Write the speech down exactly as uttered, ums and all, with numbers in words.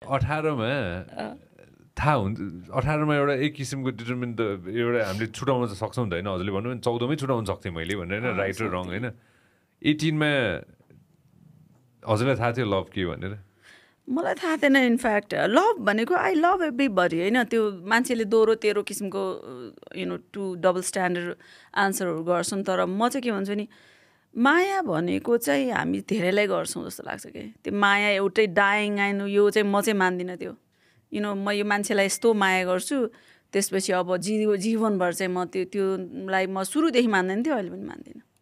अठारमा थाहा हुन्छ अठारमा एउटा एक किसिमको डिटर्मिन त एउटा हामीले छुटाउन त सक्छौँ नि त होइन हजुरले भन्नु भने चौधमै छुटाउन सक्थेँ मैले भनेर होइन राइट र रङ होइन एटिनमा हजुरलाई थाहा थियो लभ के भनेर मलाई थाहा थिएन इनफ्याक्ट लभ भनेको आई लभ एभ्रीबडी होइन त्यो मान्छेले दोहोरो तेह्रो किसिमको you know to double standard आन्सरहरू गर्छन् तर म चाहिँ के भन्छु नि माया भनेको चाहिँ हामी धेरैलाई गर्छौँ जस्तो लाग्छ कि त्यो माया एउटै डाइङ आइनु यो चाहिँ म चाहिँ मान्दिनँ त्यो यु नो म यो मान्छेलाई यस्तो माया गर्छु त्यसपछि अब जी जीवनभर चाहिँ म त्यो त्योलाई म सुरुदेखि मान्दैन थियो अहिले पनि मान्दिनँ